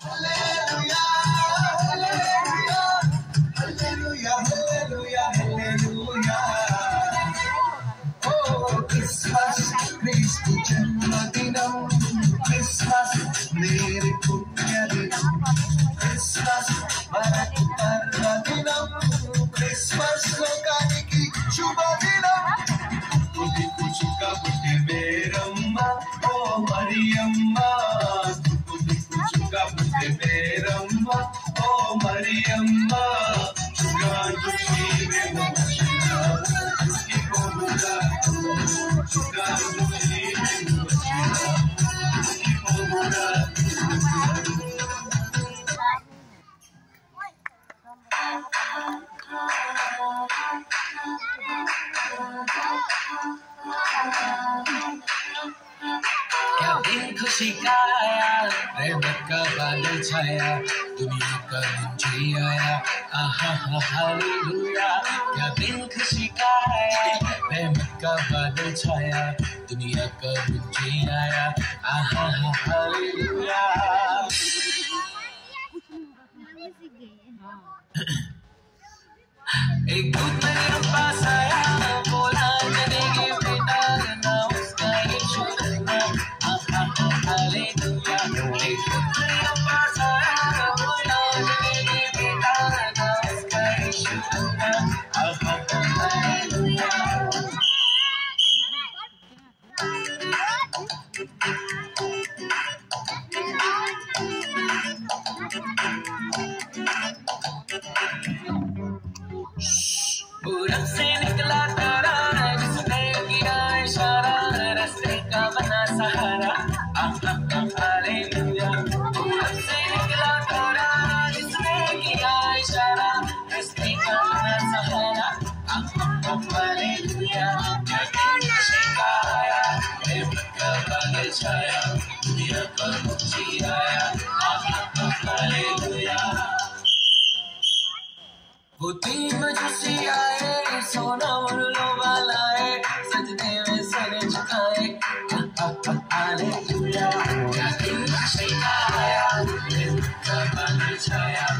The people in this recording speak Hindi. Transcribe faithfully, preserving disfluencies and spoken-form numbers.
జన్మదినం క్రిస్మస్ మేరీ పుణ్యదినం క్రిస్మస్ మనకు పర్వదినం క్రిస్మస్ లోకానికి శుభదినం తుది కుచుక పుట్టి మేరమ్మ ఓ మరియమ్మ తుది కుచుక పుట్టి మేరమ్మ ఓ మరియమ్మ గాజు చీరె వచ్చిన ఇకోముగా గాజు చీరె వచ్చిన ఇకోముగా क्या दिन खुशी का आया, रहमत का बादल छाया, दुनिया का मंजी आया, आहा हा हालेलुया। क्या दिन खुशी का आया, रहमत का बादल छाया, दुनिया का मंजी आया, आहा हा हालेलुया। एक दूत मेरे पास आया, बोला जनेगे बेटा ना उसका यीशु ना, आहा हा हालेलुया। एक दूत मेरे पास आया, बोला जनेगे बेटा ना उसका यीशु ना, आहा हा हालेलुया। पूरब से निकला तारा, जिसने किया इशारा, रास्ते का बना सहारा, आहा हा हालेलुया। पूरब से निकला तारा, जिसने किया इशारा, रास्ते का बना सहारा, आहा हा हालेलुया। क्या दिन खुशी का आया, रहमत का बादल छाया, दुनिया का मंजी आया, आहा हा हालेलुया। वो तीन मजूसी आए, सोना मुल्लो वालाए, सजदे में सर झुकाए, हालेलुया। क्या दिन खुशी का आया, रहमत का बादल छाया,